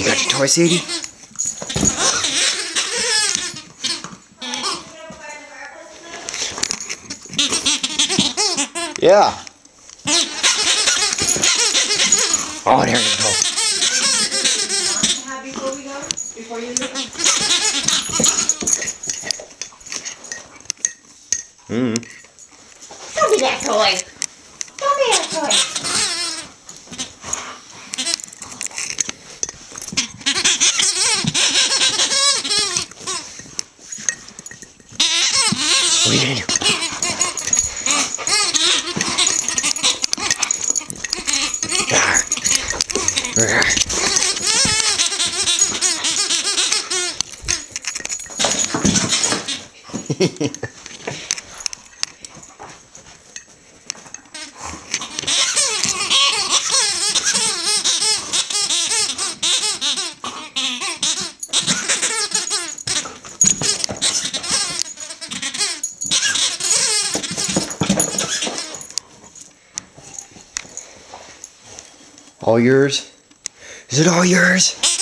got your toy, Sadie? Yeah. Oh, there you go. Before we go? Before you leave? Don't be that toy. Don't be that toy. What are you gonna do? All yours? Is it all yours?